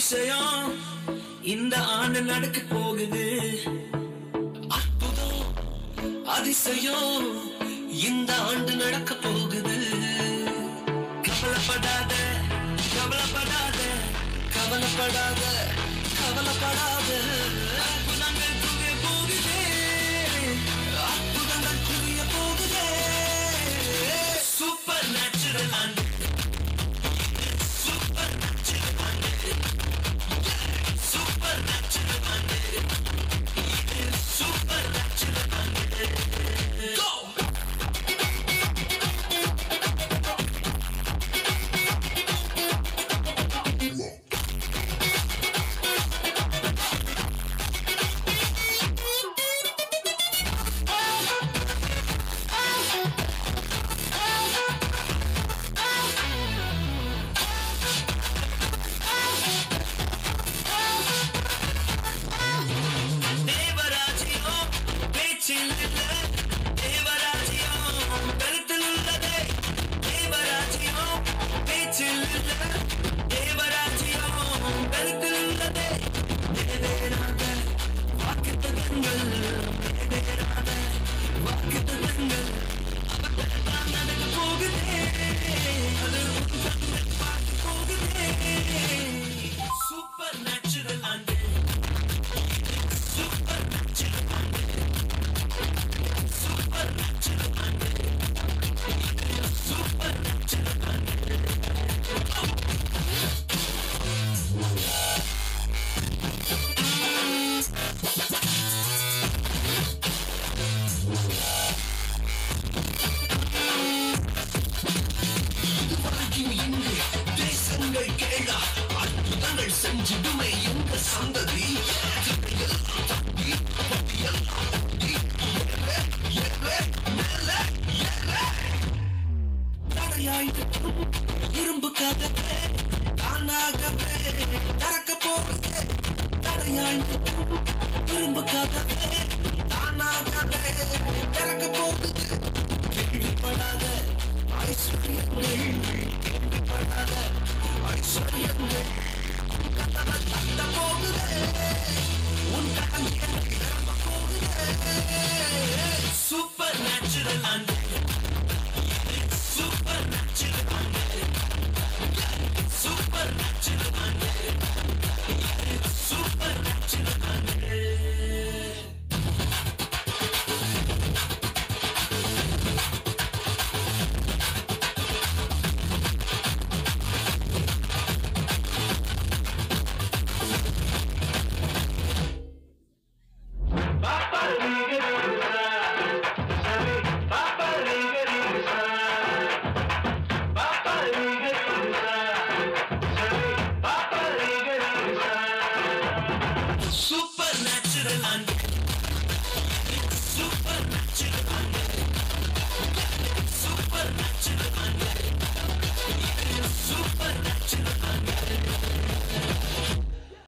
அதிசயம் இந்த ஆண்டு நடக்க போகுது. அற்புதம் அதிசயம் இந்த ஆண்டு நடக்க போகுது. கவலைப்படாத கவலைப்படாத கவலைப்படாத கவலைப்படாத. அற்புதங்கள் குவிய போகுதே, அற்புதங்கள் குவிய போகுதே. சூப்பர் நேச்சுரல் ஆண்டு, சூப்பர் நேச்சுரல் ஆண்டு, சூப்பர் நேச்சுரல் ஆண்டு, சூப்பர் நேச்சுரல் ஆண்டு. Go! இரும்பு கதவே தானாகவே திறக்க போகுது. தடையாண்டு இரும்பு கதவே தானாகவே திறக்க போகுது. கேள்விப்படாத ஐஸ்வர்யங்கள், கேள்விப்படாத ஐஸ்வர்யங்கள் கதவை தட்ட போகுது. உன் கடன் திறக்க போகுது. சூப்பர் நேச்சுரல் ஆண்டு, சூப்பர் நேச்சுரல் ஆண்டு, சூப்பர் நேச்சுரல் ஆண்டு, சூப்பர் நேச்சுரல் ஆண்டு. Super